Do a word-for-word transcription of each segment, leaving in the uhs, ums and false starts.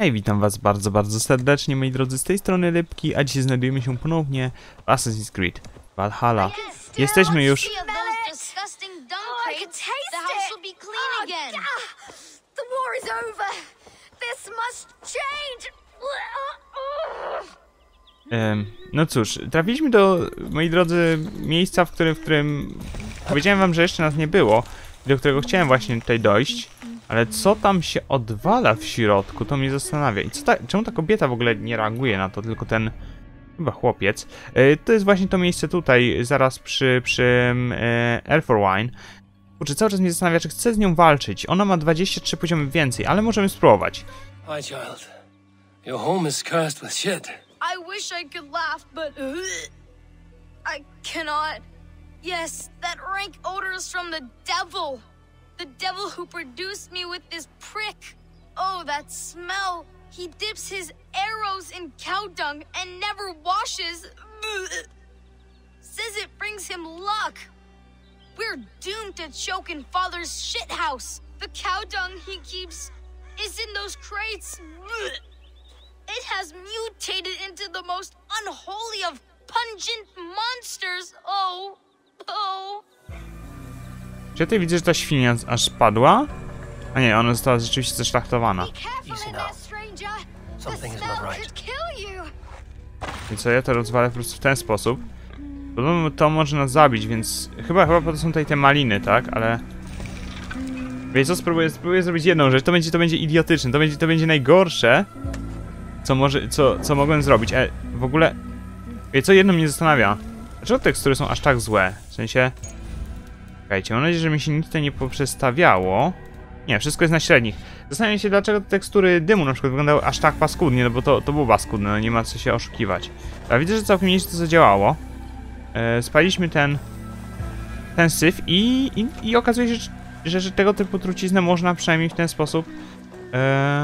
Hej, witam was bardzo, bardzo serdecznie, moi drodzy, z tej strony Rybki, a dzisiaj znajdujemy się ponownie w Assassin's Creed Valhalla. Jesteśmy już... Um, no cóż, trafiliśmy do, moi drodzy, miejsca, w którym, w którym powiedziałem wam, że jeszcze nas nie było, do którego chciałem właśnie tutaj dojść. Ale co tam się odwala w środku, to mnie zastanawia. I co ta, czemu ta kobieta w ogóle nie reaguje na to, tylko ten chyba chłopiec. Yy, to jest właśnie to miejsce tutaj, zaraz przy, przy yy, Aelforwine. Kurczę, cały czas mnie zastanawia, czy chcę z nią walczyć. Ona ma dwadzieścia trzy poziomy więcej, ale możemy spróbować. Hi, child. Your home is cursed with shit. I wish I could laugh, but uh, I cannot. Yes, that rank odor is from the devil. The devil who produced me with this prick. Oh, that smell. He dips his arrows in cow dung and never washes. Says it brings him luck. We're doomed to choke in Father's shithouse. The cow dung he keeps is in those crates. It has mutated into the most unholy of pungent monsters. Oh, oh. Czy ja tutaj widzę, że ta świnia aż padła? A nie, ona została rzeczywiście zeszlachtowana. I co, ja to rozwalę po prostu w ten sposób. Podobno to może nas zabić, więc chyba, chyba po to są tutaj te maliny, tak? Ale... Wiecie co, spróbuję, spróbuję zrobić jedną rzecz, to będzie, to będzie idiotyczne, to będzie, to będzie najgorsze, co może, co, co mogłem zrobić. E, w ogóle... Wiecie co, jedno mnie zastanawia. Dlaczego tekstury są aż tak złe? W sensie... Czekajcie, mam nadzieję, że mi się nic tutaj nie poprzestawiało. Nie, wszystko jest na średnich. Zastanawiam się, dlaczego te tekstury dymu na przykład wyglądały aż tak paskudnie, no bo to, to było paskudne, no nie ma co się oszukiwać. Ale widzę, że całkiem nieźle to zadziałało. E, spaliśmy ten... ten syf i, i, i okazuje się, że, że tego typu truciznę można przynajmniej w ten sposób... E,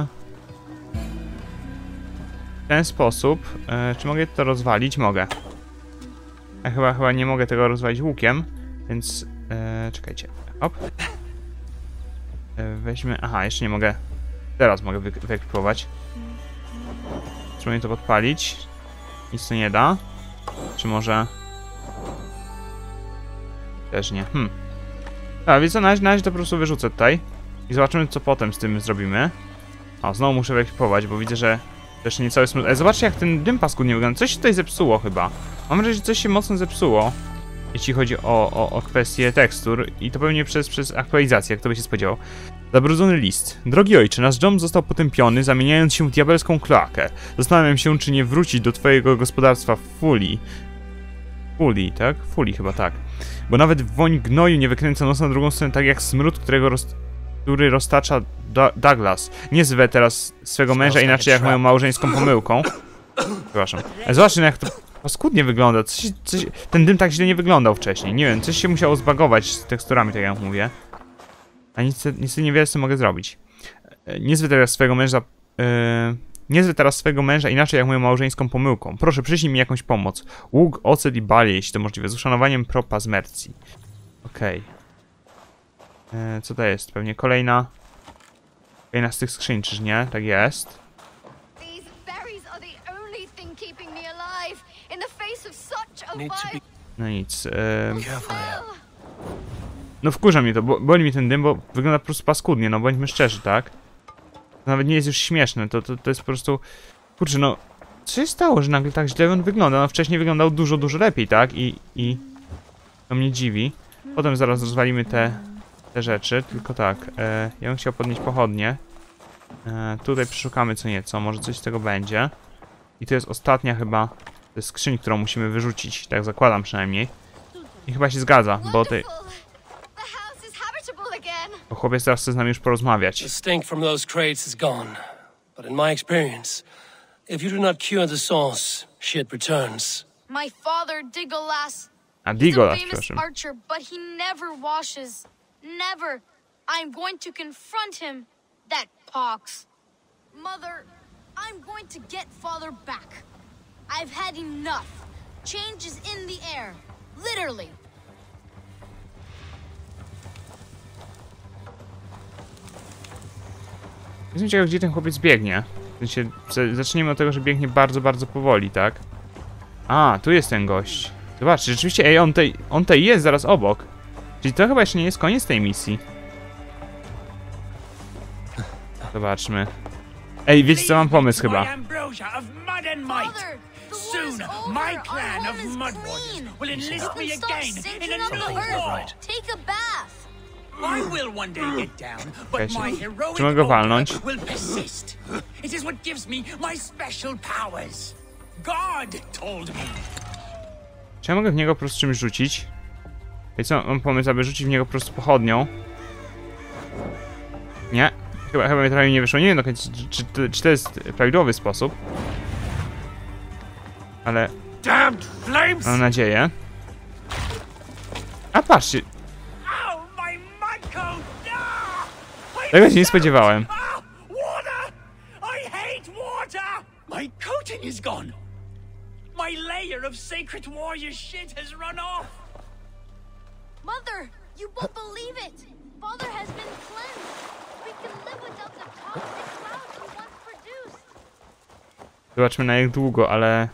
w ten sposób... E, czy mogę to rozwalić? Mogę. Ja chyba, chyba nie mogę tego rozwalić łukiem, więc... Eee, czekajcie. Hop. Eee, weźmy... Aha, jeszcze nie mogę... Teraz mogę wy wyekwipować. Spróbuję to podpalić. Nic to nie da. Czy może... Też nie. Hmm. A, więc co, na razie, na razie to po prostu wyrzucę tutaj. I zobaczymy, co potem z tym zrobimy. O, znowu muszę wyekwipować, bo widzę, że... Też nie cały smut... Ale zobaczcie, jak ten dym paskudnie wygląda. Coś się tutaj zepsuło chyba. Mam wrażenie, że coś się mocno zepsuło. Jeśli chodzi o, o, o kwestię tekstur i to pewnie przez, przez aktualizację, kto by się spodziewał. Zabrudzony list. Drogi ojcze, nasz dom został potępiony, zamieniając się w diabelską kloakę. Zastanawiam się, czy nie wrócić do twojego gospodarstwa w Fulii. Fulii, tak? Fulii chyba tak. Bo nawet woń gnoju nie wykręca nosa na drugą stronę, tak jak smród, którego roz... który roztacza Do Douglas. Nie zwę teraz swego męża inaczej jak moją małżeńską pomyłką. Przepraszam. Ale zobaczcie, jak to... Paskudnie wygląda. Coś, coś, ten dym tak źle nie wyglądał wcześniej. Nie wiem, coś się musiało zbagować z teksturami, tak jak mówię. A niestety, niestety niewiele co mogę zrobić. Niezwę teraz swojego męża... Yy, niezwę teraz swojego męża inaczej jak moją małżeńską pomyłką. Proszę, przyślij mi jakąś pomoc. Łuk, ocet i balię, jeśli to możliwe. Z uszanowaniem propa z Mercji. Okej. Okay. Yy, co to jest? Pewnie kolejna... Kolejna z tych skrzyń, czyż nie? Tak jest. No nic. Yy... No wkurza mnie to, bo boli mi ten dym, bo wygląda po prostu paskudnie, no bądźmy szczerzy, tak? To nawet nie jest już śmieszne, to, to, to jest po prostu... Kurczę, no... Co się stało, że nagle tak źle on wygląda? No wcześniej wyglądał dużo, dużo lepiej, tak? I... i... To mnie dziwi. Potem zaraz rozwalimy te... te rzeczy, tylko tak. E, ja bym chciał podnieść pochodnie. E, tutaj przeszukamy co nieco, może coś z tego będzie. I to jest ostatnia chyba... To jest skrzyń, którą musimy wyrzucić, tak zakładam przynajmniej. I chyba się zgadza, bo ty... Bo chłopiec teraz chce z nami już porozmawiać. The stink from those crates is gone, but in my experience, if you do not cure the source, shit returns. My father Digolas. A Digolas, przepraszam. Archer, but he never washes. Never. I'm going to confront him. That pox. Mother, I'm going to get father back. I've had enough. Change is in the air. Literally. Jestem ciekaw, gdzie ten chłopiec biegnie. W sensie, zacznijmy od tego, że biegnie bardzo, bardzo powoli, tak? A, tu jest ten gość. Zobaczcie, rzeczywiście, ej, on tej, on tej jest zaraz obok. Czyli to chyba jeszcze nie jest koniec tej misji. Zobaczmy. Ej, wiecie co, mam pomysł chyba. Father, the war is over. Our home is clean. You can stop sinking on the earth. Take a bath. I will one day get down, but my heroic Czy mogę walnąć? ogre will persist. It is what gives me my special powers. God told me. Czy ja mogę w niego po prostu czymś rzucić? Ej, co, mam pomysł, aby rzucić w niego po prostu pochodnią. Nie. Chyba, chyba mi trochę nie wyszło. Nie wiem, czy, czy, czy, czy to jest prawidłowy sposób. Ale Damned flames! mam nadzieję. A patrzcie, Ow, my mud coat! Ah! I tego się nie spodziewałem. Ah! Water! I hate water! My coating is gone. My layer of sacred warrior shit has run off. Mother, you won't believe it. Father has been cleansed. We can live without the toxic clouds he once produced. Zobaczmy na jak długo, ale...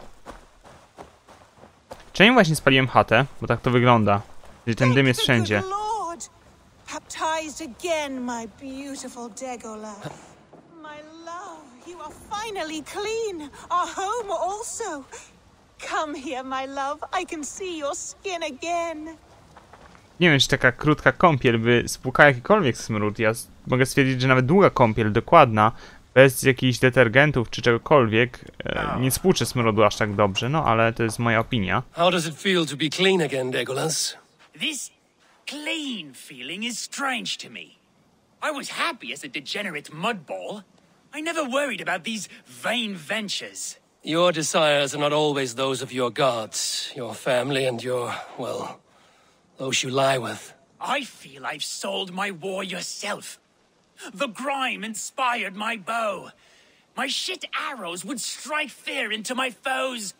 Czemu właśnie spaliłem chatę? Bo tak to wygląda. Czyli ten dym jest wszędzie. Good Lord, baptized again, my beautiful Dagolaf. My love, you are finally clean. Our home also. Come here, my love. I can see your skin again. Nie wiem, czy taka krótka kąpiel by spłukała jakikolwiek smród. Ja mogę stwierdzić, że nawet długa kąpiel, dokładna, bez jakichś detergentów czy czegokolwiek, e, nie spłucze smrodu aż tak dobrze, no ale to jest moja opinia. How does it feel to be clean again, Legolas? This clean feeling is strange to me. I was happy as a degenerate mudball. I never worried about these vain ventures. Your desires are not always those of your gods, your family, and your, well, those you lie with. I feel I've sold my warrior self. The grime inspired my bow. My shit arrows would strike fear into my foe's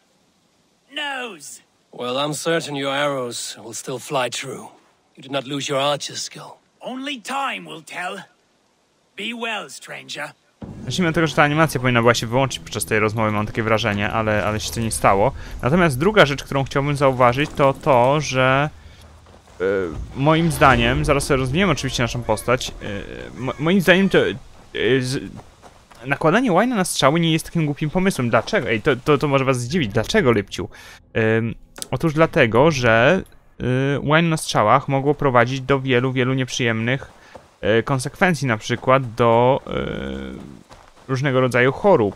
nose. Well, I'm certain your arrows will still fly true. You did not lose your archer skill. Only time will tell. Be well, stranger. Zacznijmy od tego, że ta animacja powinna była się wyłączyć podczas tej rozmowy, mam takie wrażenie, ale, ale się to nie stało. Natomiast druga rzecz, którą chciałbym zauważyć, to to, że yy, moim zdaniem, zaraz sobie rozwiniemy oczywiście naszą postać, yy, mo moim zdaniem to yy, z, nakładanie łajna na strzały nie jest takim głupim pomysłem. Dlaczego? Ej, to, to, to może was zdziwić. Dlaczego, Lipciu? Yy, otóż dlatego, że yy, łajno na strzałach mogło prowadzić do wielu, wielu nieprzyjemnych yy, konsekwencji, na przykład do yy, różnego rodzaju chorób.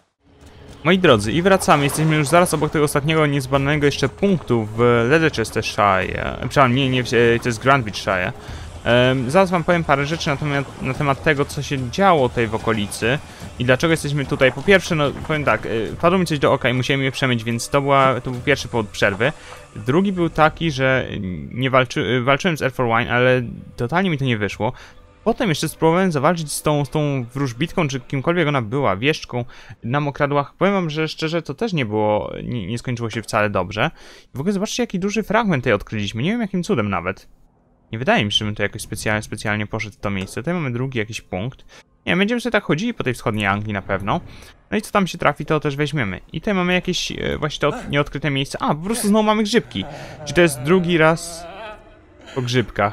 Moi drodzy, i wracamy. Jesteśmy już zaraz obok tego ostatniego niezbadanego jeszcze punktu w Leicestershire. Przepraszam, nie, nie, to jest Grandwich-shire. Um, zaraz wam powiem parę rzeczy na temat, na temat tego, co się działo tutaj w okolicy i dlaczego jesteśmy tutaj. Po pierwsze, no powiem tak, padło mi coś do oka i musiałem je przemyć, więc to, była, to był pierwszy powód przerwy. Drugi był taki, że nie walczy, walczyłem z Air for Wine, ale totalnie mi to nie wyszło. Potem jeszcze spróbowałem zawalczyć z tą, z tą wróżbitką, czy kimkolwiek ona była, wieszczką na mokradłach. Powiem wam, że szczerze to też nie było, nie, nie skończyło się wcale dobrze. I w ogóle zobaczcie, jaki duży fragment tutaj odkryliśmy. Nie wiem, jakim cudem nawet. Nie wydaje mi się, żebym to jakoś specjalnie, specjalnie poszedł w to miejsce. Tutaj mamy drugi jakiś punkt. Nie wiem, będziemy sobie tak chodzili po tej wschodniej Anglii na pewno. No i co tam się trafi, to też weźmiemy. I tutaj mamy jakieś e, właśnie to nieodkryte miejsce. A, po prostu znowu mamy grzybki. Czy to jest drugi raz po grzybkach?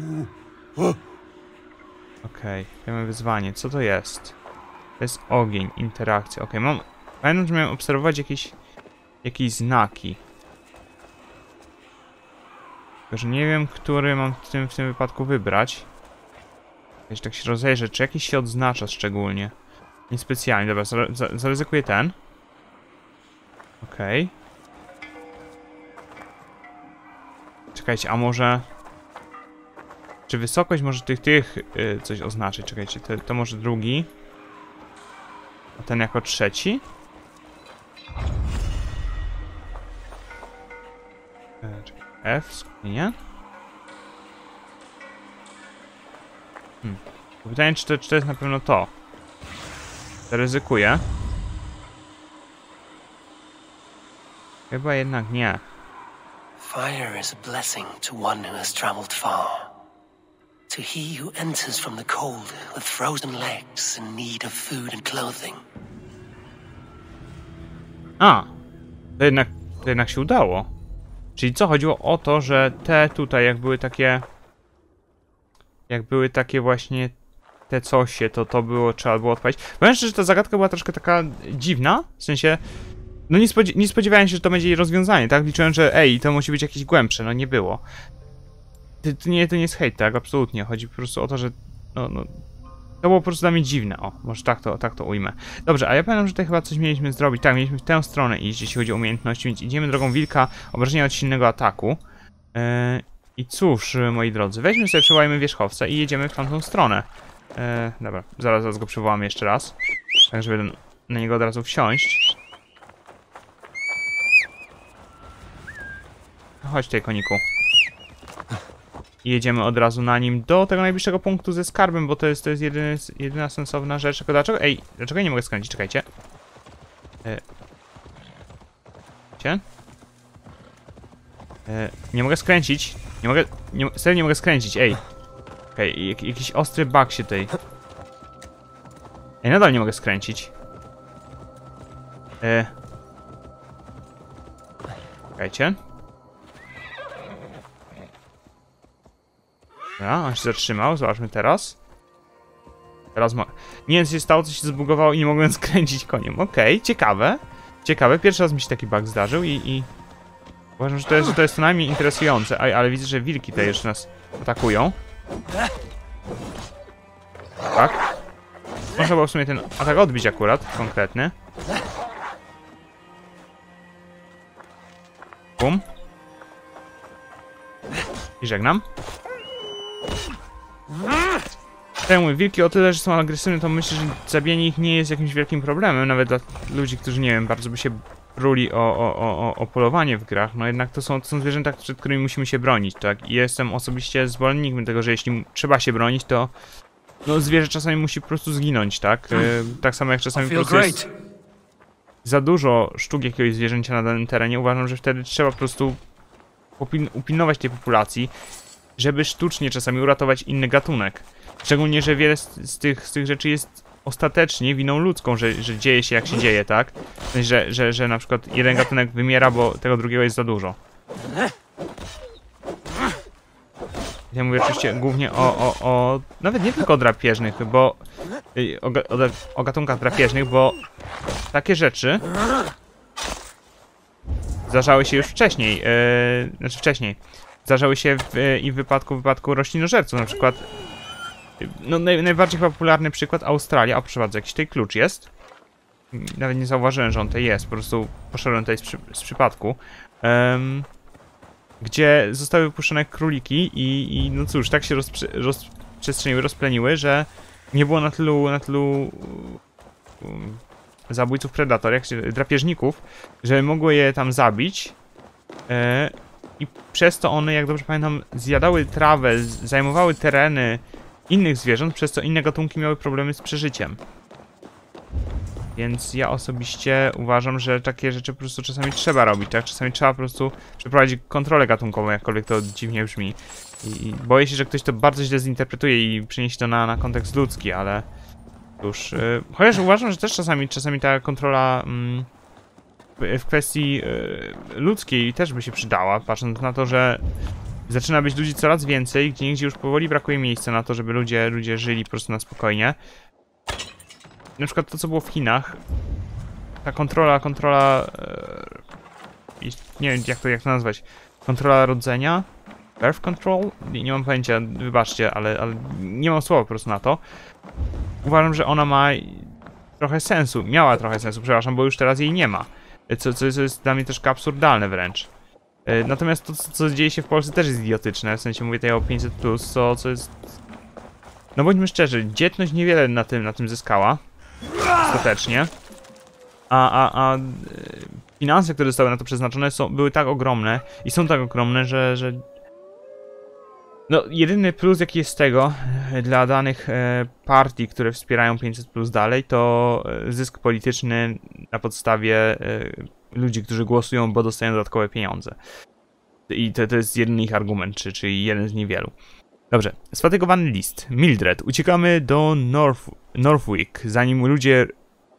Okej, okay, mamy wyzwanie. Co to jest? To jest ogień, interakcja. Okej, okay, mam... Pamiętam, że miałem obserwować jakieś... jakieś znaki. Tylko, że nie wiem, który mam w tym, w tym wypadku wybrać. Jeśli tak się rozejrzę, czy jakiś się odznacza szczególnie. Niespecjalnie, dobra, zaryzykuję ten. Okej. Okay. Czekajcie, a może... Czy wysokość może tych, tych yy, coś oznaczyć? Czekajcie, to, to może drugi. A ten jako trzeci? E, czekaj, F, skupienie. Hmm. Pytanie, czy to, czy to jest na pewno to? Zaryzykuję. Chyba jednak nie. Fire is a blessing to one who has traveled far. To he who enters from the cold with frozen legs in need of food and clothing. A, to jednak, to jednak się udało. Czyli co, chodziło o to, że te tutaj, jak były takie... Jak były takie właśnie te cosie, to to było, trzeba było odpalić. Powiem szczerze, że ta zagadka była troszkę taka dziwna, w sensie... No nie, spodziew nie spodziewałem się, że to będzie jej rozwiązanie, tak? Liczyłem, że ej, to musi być jakieś głębsze, no nie było. To, to, nie, to nie jest hejt, tak? Absolutnie. Chodzi po prostu o to, że... No, no... To było po prostu dla mnie dziwne, o, może tak to, tak to ujmę. Dobrze, a ja pamiętam, że tutaj chyba coś mieliśmy zrobić. Tak, mieliśmy w tę stronę iść, jeśli chodzi o umiejętności, więc idziemy drogą wilka, obrażenia od silnego ataku. Yy, I cóż, moi drodzy, weźmy sobie, przywołajmy wierzchowca i jedziemy w tamtą stronę. Yy, dobra, zaraz, zaraz go przywołamy jeszcze raz. Tak, żeby na niego od razu wsiąść. Chodź tutaj, koniku. I jedziemy od razu na nim do tego najbliższego punktu ze skarbem, bo to jest, to jest jedyny, jedyna sensowna rzecz. Tylko dlaczego? Ej, dlaczego ja nie mogę skręcić? Czekajcie. E... Cię? E... Nie mogę skręcić. Nie mogę... Nie, serio nie mogę skręcić, ej. Okej, okay, jak, jakiś ostry bug się tutaj... Ej, nadal nie mogę skręcić. E... Czekajcie. Dobra, on się zatrzymał, zobaczmy teraz. Teraz ma... Nie wiem, co się stało, co się zbugowało i nie mogłem skręcić koniem. Okej, okay, ciekawe. Ciekawe, pierwszy raz mi się taki bug zdarzył i... i... Uważam, że to jest, że to jest co najmniej interesujące. Aj, ale widzę, że wilki tutaj jeszcze nas atakują. Tak. Można było w sumie ten atak odbić akurat, konkretny. Bum. I żegnam. Tak mówię, wilki o tyle, że są agresywne, to myślę, że zabijanie ich nie jest jakimś wielkim problemem, nawet dla ludzi, którzy, nie wiem, bardzo by się bruli o, o, o, o polowanie w grach, no jednak to są, to są zwierzęta, przed którymi musimy się bronić, tak? I jestem osobiście zwolennikiem tego, że jeśli trzeba się bronić, to no zwierzę czasami musi po prostu zginąć, tak? Yy, tak samo jak czasami po prostu jest za dużo sztuk jakiegoś zwierzęcia na danym terenie, uważam, że wtedy trzeba po prostu upilnować tej populacji, żeby sztucznie czasami uratować inny gatunek. Szczególnie, że wiele z, z, tych, z tych rzeczy jest ostatecznie winą ludzką, że, że dzieje się jak się dzieje, tak? W sensie, że, że, że na przykład jeden gatunek wymiera, bo tego drugiego jest za dużo. Ja mówię oczywiście głównie o, o, o... Nawet nie tylko o drapieżnych, bo... O, o, o gatunkach drapieżnych, bo... Takie rzeczy... Zdarzały się już wcześniej, yy, znaczy wcześniej. Zdarzały się w, i w wypadku, w wypadku roślinożerców, na przykład... No naj, najbardziej popularny przykład Australia. O, proszę bardzo, jakiś tutaj klucz jest. Nawet nie zauważyłem, że on tutaj jest, po prostu poszedłem tutaj z, przy, z przypadku. Um, gdzie zostały wypuszczone króliki i, i no cóż, tak się rozprze, rozprzestrzeniły, rozpleniły, że nie było na tylu, na tylu um, zabójców predator, jak się, drapieżników, że mogły je tam zabić. E, I przez to one, jak dobrze pamiętam, zjadały trawę, zajmowały tereny innych zwierząt, przez co inne gatunki miały problemy z przeżyciem. Więc ja osobiście uważam, że takie rzeczy po prostu czasami trzeba robić, tak? Czasami trzeba po prostu przeprowadzić kontrolę gatunkową, jakkolwiek to dziwnie brzmi. I boję się, że ktoś to bardzo źle zinterpretuje i przeniesie to na, na kontekst ludzki, ale cóż... Yy, chociaż uważam, że też czasami, czasami ta kontrola yy, w kwestii yy, ludzkiej też by się przydała, patrząc na to, że zaczyna być ludzi coraz więcej, gdzie niegdzie już powoli brakuje miejsca na to, żeby ludzie, ludzie żyli po prostu na spokojnie. Na przykład to, co było w Chinach. Ta kontrola, kontrola... Yy, nie wiem, jak to, jak to nazwać. Kontrola rodzenia? Birth control? Nie, nie mam pojęcia, wybaczcie, ale, ale nie mam słowa po prostu na to. Uważam, że ona ma trochę sensu. Miała trochę sensu, przepraszam, bo już teraz jej nie ma. Co, co, co jest dla mnie troszkę absurdalne wręcz. Natomiast to, co dzieje się w Polsce, też jest idiotyczne, w sensie mówię tutaj o pięćset plus, co, co jest... No bądźmy szczerzy, dzietność niewiele na tym, na tym zyskała, ostatecznie, a, a, a finanse, które zostały na to przeznaczone, są, były tak ogromne i są tak ogromne, że, że... No, jedyny plus, jaki jest z tego dla danych e, partii, które wspierają pięćset plus dalej, to zysk polityczny na podstawie e, ludzi, którzy głosują, bo dostają dodatkowe pieniądze. I to, to jest jedyny ich argument, czy, czyli jeden z niewielu. Dobrze, sfatygowany list. Mildred. Uciekamy do North, Northwick, zanim ludzie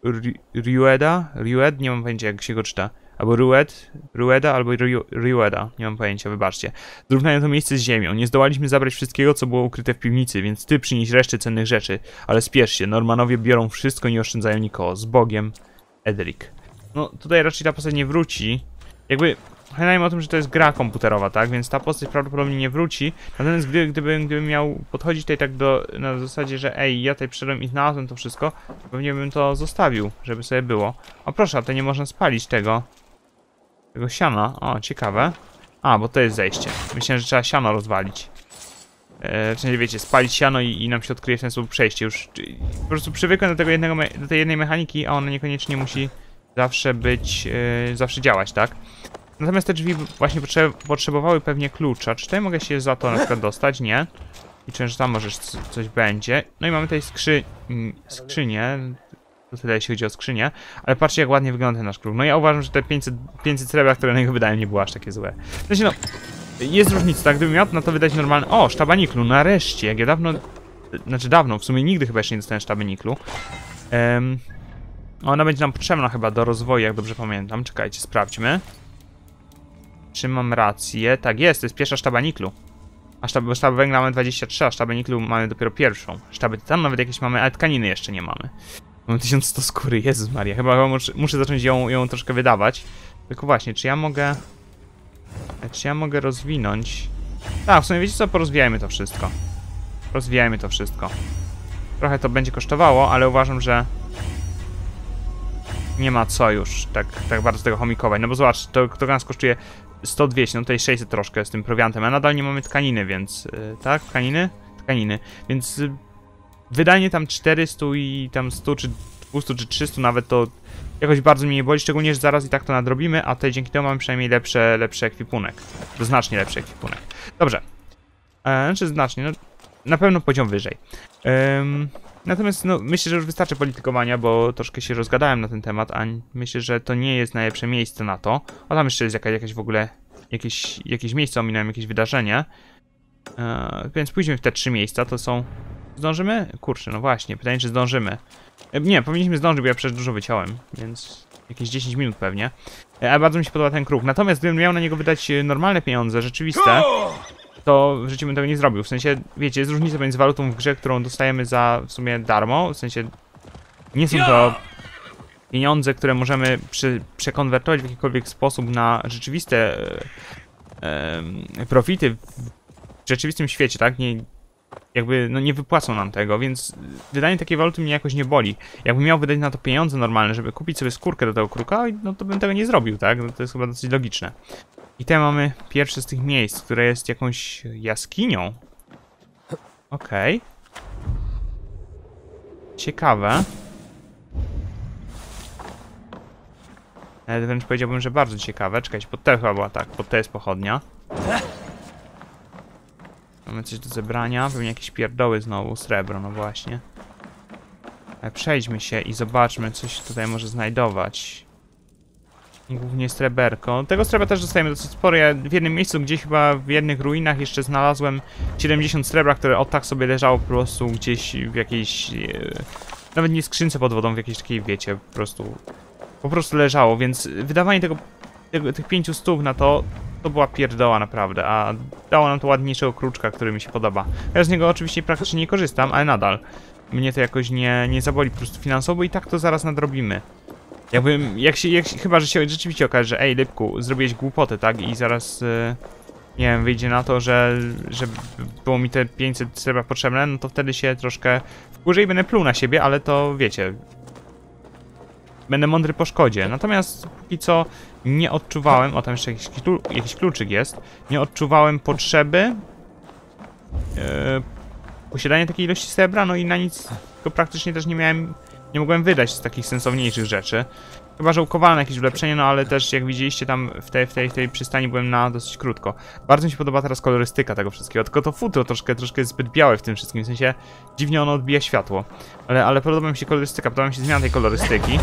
Rueda? Rued? Nie mam pojęcia, jak się go czyta. Albo Rued, Rueda, albo Rueda. Nie mam pojęcia, wybaczcie. Zrównają to miejsce z ziemią. Nie zdołaliśmy zabrać wszystkiego, co było ukryte w piwnicy, więc ty przynieś resztę cennych rzeczy. Ale spiesz się, Normanowie biorą wszystko i nie oszczędzają nikogo. Z Bogiem, Edric. No, tutaj raczej ta postać nie wróci. Jakby, pamiętajmy o tym, że to jest gra komputerowa, tak? Więc ta postać prawdopodobnie nie wróci. Natomiast gdy, gdyby, gdybym miał podchodzić tutaj tak do, na zasadzie, że ej, ja tutaj przyszedłem i znalazłem to wszystko, pewnie bym to zostawił, żeby sobie było. O proszę, a to nie można spalić tego. Tego siana. O, ciekawe. A, bo to jest zejście. Myślałem, że trzeba siano rozwalić. Eee, czyli wiecie, spalić siano i, i nam się odkryje w ten sposób przejście. Już po prostu przywykłem do tego jednego, do tej jednej mechaniki, a ona niekoniecznie musi zawsze być, yy, zawsze działać, tak? Natomiast te drzwi właśnie potrze potrzebowały pewnie klucza. Czy tutaj mogę się za to na przykład dostać? Nie. Liczę, że tam może coś będzie. No i mamy tutaj skrzy skrzynię. To tyle, jeśli chodzi o skrzynię. Ale patrzcie, jak ładnie wygląda ten nasz klub. No ja uważam, że te pięćset, pięćset srebra, które na niego wydałem, nie było aż takie złe. W sensie, no, jest różnica, tak? Gdybym miał na to wydać normalne... O, sztaba niklu, nareszcie, jak ja dawno... Znaczy dawno, w sumie nigdy chyba jeszcze nie dostałem sztaby niklu. Um, ona będzie nam potrzebna chyba do rozwoju, jak dobrze pamiętam. Czekajcie, sprawdźmy. Czy mam rację? Tak jest, to jest pierwsza sztaba niklu. A sztab, bo sztab węgla mamy dwadzieścia trzy, a sztabę niklu mamy dopiero pierwszą. Sztaby tytanu nawet jakieś mamy, ale tkaniny jeszcze nie mamy. Mam tysiąc sto skóry, Jezus Maria. Chyba muszę, muszę zacząć ją, ją troszkę wydawać. Tylko właśnie, czy ja mogę... Czy ja mogę rozwinąć... Tak, w sumie wiecie co? Porozwijajmy to wszystko. Rozwijajmy to wszystko. Trochę to będzie kosztowało, ale uważam, że... Nie ma co już tak, tak bardzo tego chomikować. No bo zobacz, to, to nas kosztuje sto dwieście, no tutaj sześćset troszkę z tym prowiantem, a nadal nie mamy tkaniny, więc... Yy, tak? Tkaniny? Tkaniny. Więc... Yy, wydanie tam czterysta i tam sto, czy dwieście, czy trzysta nawet to jakoś bardzo mnie nie boli, szczególnie, że zaraz i tak to nadrobimy, a tutaj dzięki temu mamy przynajmniej lepsze, lepszy ekwipunek. To znacznie lepszy ekwipunek. Dobrze. E, znaczy znacznie, no na pewno poziom wyżej. Ehm, natomiast no, myślę, że już wystarczy politykowania, bo troszkę się rozgadałem na ten temat, a myślę, że to nie jest najlepsze miejsce na to. O, tam jeszcze jest jakaś, jakaś w ogóle, jakieś, jakieś miejsce, ominąłem jakieś wydarzenie. E, więc pójdźmy w te trzy miejsca, to są... Zdążymy? Kurczę, no właśnie, pytanie, czy zdążymy. E, nie, powinniśmy zdążyć, bo ja przecież dużo wyciąłem, więc jakieś dziesięć minut pewnie. E, a bardzo mi się podoba ten kruk. Natomiast gdybym miał na niego wydać normalne pieniądze, rzeczywiste, to w życiu bym tego nie zrobił. W sensie, wiecie, jest różnica między walutą w grze, którą dostajemy za w sumie darmo. W sensie, nie są to pieniądze, które możemy przy, przekonwertować w jakikolwiek sposób na rzeczywiste e, e, profity w rzeczywistym świecie, tak? Nie, jakby, no nie wypłacą nam tego, więc wydanie takiej waluty mnie jakoś nie boli. Jakbym miał wydać na to pieniądze normalne, żeby kupić sobie skórkę do tego kruka, no to bym tego nie zrobił, tak? No to jest chyba dosyć logiczne. I tutaj mamy pierwsze z tych miejsc, które jest jakąś jaskinią. Okej. Okay. Ciekawe. Nawet wręcz powiedziałbym, że bardzo ciekawe. Czekajcie, pod te chyba była tak, pod te jest pochodnia. Mamy coś do zebrania, pewnie jakieś pierdoły znowu, srebro, no właśnie. Ale przejdźmy się i zobaczmy, co się tutaj może znajdować. Głównie sreberko. Tego srebra też dostajemy dosyć sporo. Ja w jednym miejscu, gdzieś chyba w jednych ruinach jeszcze znalazłem siedemdziesiąt srebra, które od tak sobie leżało po prostu gdzieś w jakiejś... E, nawet nie skrzynce pod wodą, w jakiejś takiej, wiecie, po prostu... Po prostu leżało, więc wydawanie tego, tego tych pięciu stów na to, to była pierdoła naprawdę, a dało nam to ładniejszego kruczka, który mi się podoba. Ja z niego oczywiście praktycznie nie korzystam, ale nadal mnie to jakoś nie, nie zaboli po prostu finansowo i tak to zaraz nadrobimy. Jakby, jak się, jak się, chyba, że się rzeczywiście okaże, że ej, Lipku, zrobiłeś głupotę, tak? I zaraz, yy, nie wiem, wyjdzie na to, że, że było mi te pięćset srebra potrzebne, no to wtedy się troszkę wkurzę i będę pluł na siebie, ale to wiecie... Będę mądry po szkodzie. Natomiast póki co nie odczuwałem... O, tam jeszcze jakiś, jakiś kluczyk jest. Nie odczuwałem potrzeby yy, posiadania takiej ilości srebra, no i na nic go praktycznie też nie miałem... Nie mogłem wydać z takich sensowniejszych rzeczy. Chyba, że ukowałem jakieś ulepszenie, no ale też jak widzieliście tam w tej, w tej, w tej przystani byłem na dosyć krótko. Bardzo mi się podoba teraz kolorystyka tego wszystkiego, tylko to futro troszkę, troszkę jest zbyt białe w tym wszystkim, w sensie dziwnie ono odbija światło. Ale, ale podoba mi się kolorystyka, podoba mi się zmiana tej kolorystyki.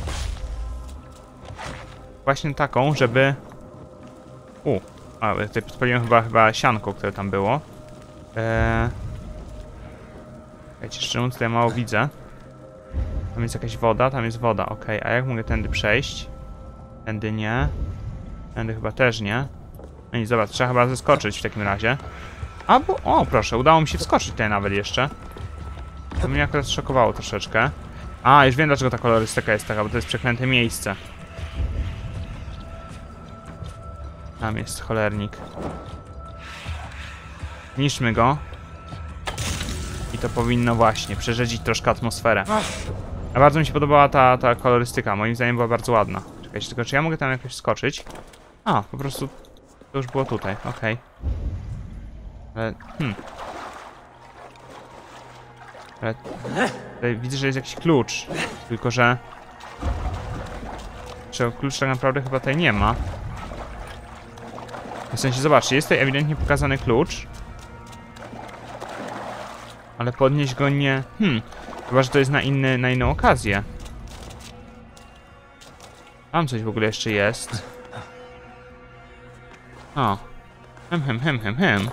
Właśnie taką, żeby... U, a tutaj podpaliłem chyba, chyba sianko, które tam było. Eee... Wiecie, szczerze, tutaj mało widzę. Tam jest jakaś woda, tam jest woda, okej. Okay. A jak mogę tędy przejść? Tędy nie. Tędy chyba też nie. No i zobacz, trzeba chyba zeskoczyć w takim razie. Albo, o proszę, udało mi się wskoczyć tutaj nawet jeszcze. To mnie akurat szokowało troszeczkę. A, już wiem dlaczego ta kolorystyka jest taka, bo to jest przeklęte miejsce. Tam jest cholernik. Niszczmy go. I to powinno właśnie przeżyć troszkę atmosferę. A bardzo mi się podobała ta, ta kolorystyka, moim zdaniem była bardzo ładna. Czekajcie, tylko czy ja mogę tam jakoś skoczyć? A, po prostu to już było tutaj, okej. Okay. Ale, hmm. Ale tutaj widzę, że jest jakiś klucz. Tylko, że... Czego klucz tak naprawdę chyba tutaj nie ma. W sensie, zobaczcie, jest tutaj ewidentnie pokazany klucz. Ale podnieść go nie... Hmm. Chyba, że to jest na, inny, na inną okazję. Tam coś w ogóle jeszcze jest. O. Hem, hem, hem, hem, hem.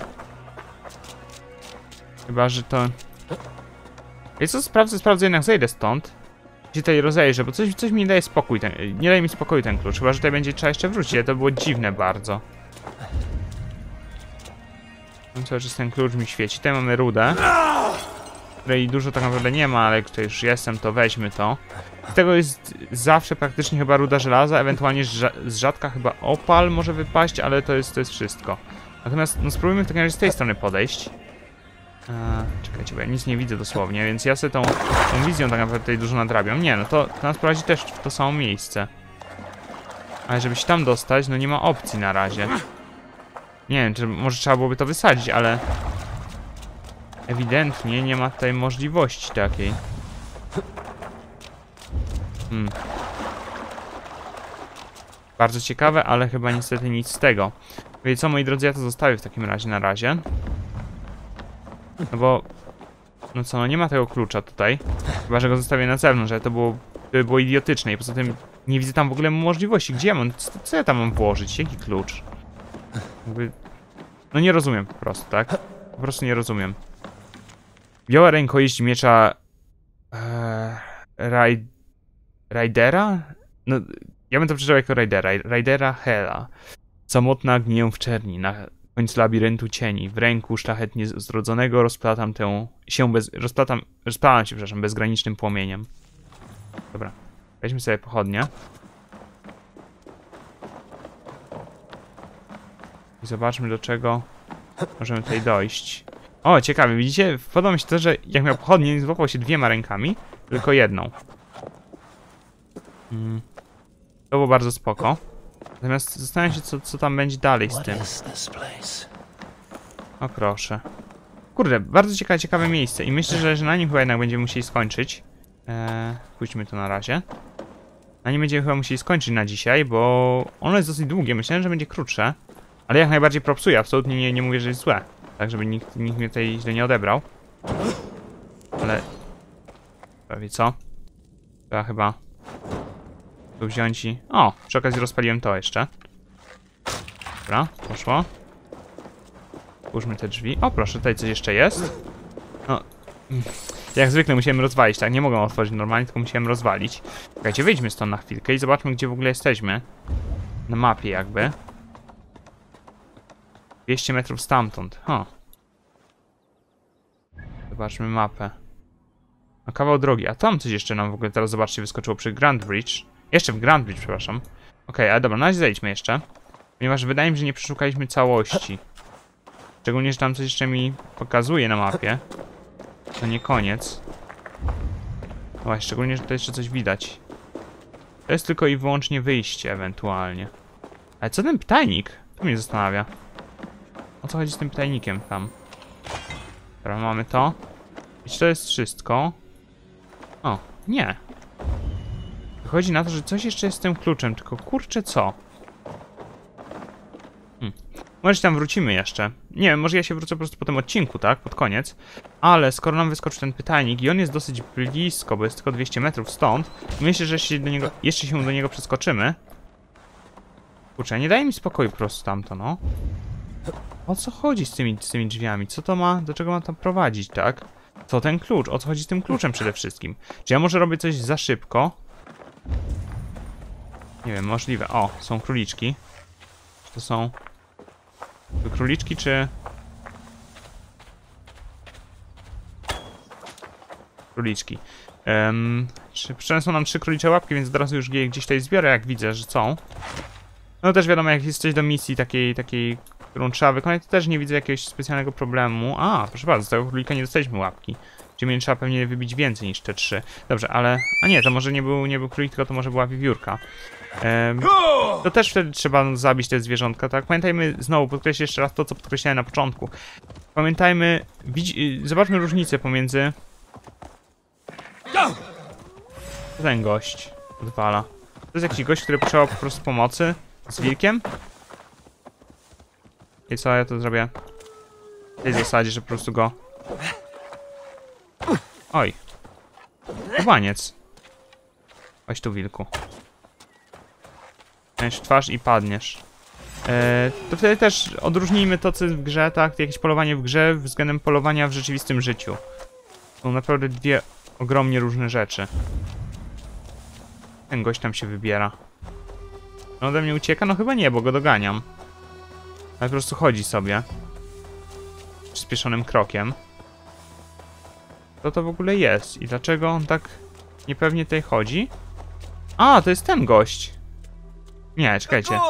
Chyba, że to... I co, sprawdzę, sprawdzę, jednak zejdę stąd. Się tutaj rozejrzę, bo coś, coś mi nie daje spokój. Ten, nie daje mi spokoju ten klucz. Chyba, że tutaj będzie trzeba jeszcze wrócić, ale to było dziwne bardzo. No co, że ten klucz mi świeci. Tutaj mamy rudę. Której dużo tak naprawdę nie ma, ale jak tutaj już jestem, to weźmy to. Z tego jest zawsze praktycznie chyba ruda żelaza, ewentualnie z rzadka chyba opal może wypaść, ale to jest, to jest wszystko. Natomiast no spróbujmy w takim razie z tej strony podejść. Eee, czekajcie, bo ja nic nie widzę dosłownie, więc ja sobie tą, tą wizją tak naprawdę tutaj dużo nadrabiam. Nie, no to, to nas prowadzi też w to samo miejsce. Ale żeby się tam dostać, no nie ma opcji na razie. Nie wiem, czy może trzeba byłoby to wysadzić, ale... Ewidentnie nie ma tutaj możliwości takiej. Hmm. Bardzo ciekawe, ale chyba niestety nic z tego. Wiecie co, moi drodzy, ja to zostawię w takim razie na razie. No bo... No co, no nie ma tego klucza tutaj. Chyba, że go zostawię na zewnątrz, ale to było, to było idiotyczne i poza tym nie widzę tam w ogóle możliwości. Gdzie ja mam? Co, co ja tam mam włożyć? Jaki klucz? Jakby... No nie rozumiem po prostu, tak? Po prostu nie rozumiem. Biała rękojeść miecza... Eee, Raj... Raidera? No, ja bym to przeczytał jako Raidera. Raidera Hela. Samotna gniję w czerni, na końcu labiryntu cieni. W ręku szlachetnie zrodzonego rozplatam tę... się bez... rozplatam... rozplatam się, przepraszam, bezgranicznym płomieniem. Dobra. Weźmy sobie pochodnie. I zobaczmy, do czego możemy tutaj dojść. O, ciekawe, widzicie? Podoba mi się to, że jak miał pochodnie, nie złapał się dwiema rękami, tylko jedną. Hmm. To było bardzo spoko. Natomiast zastanawiam się, co, co tam będzie dalej z tym. O proszę. Kurde, bardzo ciekawe, ciekawe miejsce i myślę, że, że na nim chyba jednak będziemy musieli skończyć. Eee, pójdźmy to na razie. Na nim będziemy chyba musieli skończyć na dzisiaj, bo ono jest dosyć długie. Myślałem, że będzie krótsze. Ale jak najbardziej propsuję, absolutnie nie, nie mówię, że jest złe. Tak, żeby nikt, nikt mnie tutaj źle nie odebrał. Ale... Prawie co? Trzeba chyba... Tu wziąć i... O! Przy okazji rozpaliłem to jeszcze. Dobra, poszło. Otwórzmy te drzwi. O, proszę, tutaj coś jeszcze jest. No... Jak zwykle musiałem rozwalić, tak? Nie mogę otworzyć normalnie, tylko musiałem rozwalić. Czekajcie, wyjdźmy stąd na chwilkę i zobaczmy, gdzie w ogóle jesteśmy. Na mapie jakby. dwieście metrów stamtąd. Huh. Zobaczmy mapę. No kawał drogi. A tam coś jeszcze nam w ogóle teraz, zobaczcie, wyskoczyło przy Grand Bridge. Jeszcze w Grand Bridge, przepraszam. Okej, okay, ale dobra, na razie zejdźmy jeszcze. Ponieważ wydaje mi się, że nie przeszukaliśmy całości. Szczególnie, że tam coś jeszcze mi pokazuje na mapie. To nie koniec. No właśnie, szczególnie, że tutaj jeszcze coś widać. To jest tylko i wyłącznie wyjście, ewentualnie. Ale co ten pytajnik? To mnie zastanawia. O co chodzi z tym pytajnikiem tam? Dobra, mamy to. I czy to jest wszystko? O, nie. Wychodzi na to, że coś jeszcze jest z tym kluczem, tylko kurczę co? Hmm. Może tam wrócimy jeszcze. Nie wiem, może ja się wrócę po prostu po tym odcinku, tak? Pod koniec. Ale skoro nam wyskoczył ten pytajnik i on jest dosyć blisko, bo jest tylko dwieście metrów stąd, myślę, że się do niego, jeszcze się do niego przeskoczymy. Kurczę, nie daje mi spokoju po prostu tamto, no. O co chodzi z tymi, z tymi drzwiami? Co to ma, do czego ma tam prowadzić, tak? Co ten klucz? O co chodzi z tym kluczem przede wszystkim? Czy ja może robię coś za szybko? Nie wiem, możliwe. O, są króliczki. Czy to są... To króliczki, czy... Króliczki. Um, przyniosą nam trzy królicze łapki, więc od razu już je gdzieś tutaj zbiorę, jak widzę, że są. No też wiadomo, jak jest coś do misji takiej, takiej, którą trzeba wykonać, to też nie widzę jakiegoś specjalnego problemu. A, proszę bardzo, z tego królika nie dostaliśmy łapki. Czyli mnie trzeba pewnie wybić więcej niż te trzy. Dobrze, ale... A nie, to może nie był, nie był królik, tylko to może była wiewiórka. Um, to też wtedy trzeba zabić te zwierzątka, tak? Pamiętajmy, znowu podkreślę jeszcze raz to, co podkreślałem na początku. Pamiętajmy, widzi, zobaczmy różnicę pomiędzy... Co ten gość odwala? To jest jakiś gość, który potrzebował po prostu pomocy z wilkiem? I co, ja to zrobię w tej zasadzie, że po prostu go... Oj. Kubaniec. Chodź tu, wilku. Weź twarz i padniesz. Eee, to wtedy też odróżnijmy to, co jest w grze, tak? Jakieś polowanie w grze względem polowania w rzeczywistym życiu. Są naprawdę dwie ogromnie różne rzeczy. Ten gość tam się wybiera. On ode mnie ucieka? No chyba nie, bo go doganiam. Ale po prostu chodzi sobie. Przyspieszonym krokiem. Co to w ogóle jest? I dlaczego on tak niepewnie tutaj chodzi? A, to jest ten gość. Nie, czekajcie.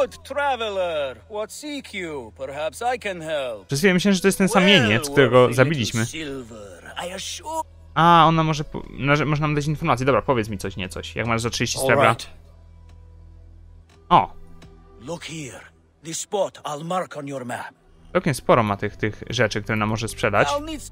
Przez chwilę myślałem, że to jest ten sam mieniec, którego zabiliśmy. A, ona może, może nam dać informację. Dobra, powiedz mi coś, nie coś. Jak masz za trzydzieści srebra? O! Całkiem sporo ma tych, tych rzeczy, które nam może sprzedać.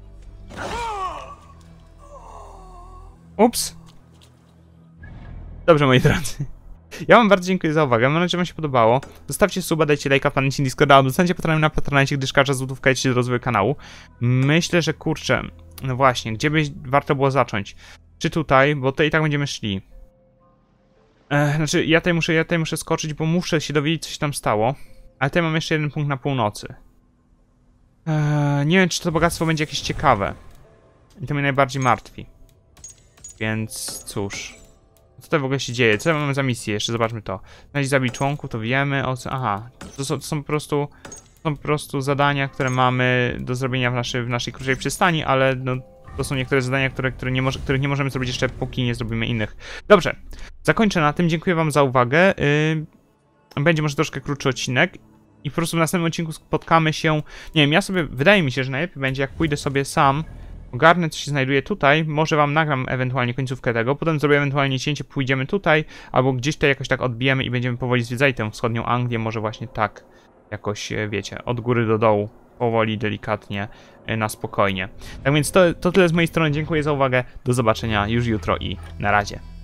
Ups! Dobrze, moi drodzy. Ja wam bardzo dziękuję za uwagę, mam nadzieję, że wam się podobało. Zostawcie suba, dajcie lajka, panujcie Discorda, zostańcie patronem na Patronite, gdyż każda złotówka idzie do rozwoju kanału. Myślę, że kurczę, no właśnie, gdzie by warto było zacząć? Czy tutaj, bo tutaj i tak będziemy szli. Ech, znaczy, ja tutaj, muszę, ja tutaj muszę skoczyć, bo muszę się dowiedzieć, co się tam stało. Ale tutaj mam jeszcze jeden punkt na północy. Ech, nie wiem, czy to bogactwo będzie jakieś ciekawe. I to mnie najbardziej martwi. Więc cóż. Co tutaj w ogóle się dzieje? Co mamy za misję? Jeszcze zobaczmy to. Znaleźć zabić członków, to wiemy o co... Aha, to są, to są po prostu... To są po prostu zadania, które mamy do zrobienia w, naszy, w naszej krótszej przystani, ale no, to są niektóre zadania, które, które nie może, których nie możemy zrobić jeszcze, póki nie zrobimy innych. Dobrze, zakończę na tym. Dziękuję wam za uwagę. Yy, będzie może troszkę krótszy odcinek. I po prostu w następnym odcinku spotkamy się... Nie wiem, ja sobie... Wydaje mi się, że najlepiej będzie, jak pójdę sobie sam, ogarnę, co się znajduje tutaj, może wam nagram ewentualnie końcówkę tego, potem zrobię ewentualnie cięcie, pójdziemy tutaj, albo gdzieś tutaj jakoś tak odbijemy i będziemy powoli zwiedzali tę wschodnią Anglię, może właśnie tak, jakoś, wiecie, od góry do dołu, powoli, delikatnie, na spokojnie. Tak więc to, to tyle z mojej strony, dziękuję za uwagę, do zobaczenia już jutro i na razie.